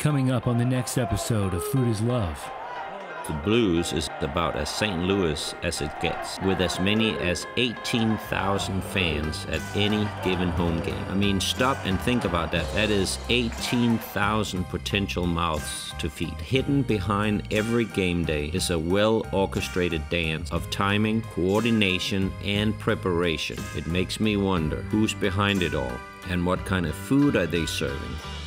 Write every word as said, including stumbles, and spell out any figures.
Coming up on the next episode of Food is Love. The Blues is about as Saint Louis as it gets, with as many as eighteen thousand fans at any given home game. I mean, stop and think about that. That is eighteen thousand potential mouths to feed. Hidden behind every game day is a well-orchestrated dance of timing, coordination, and preparation. It makes me wonder who's behind it all, and what kind of food are they serving?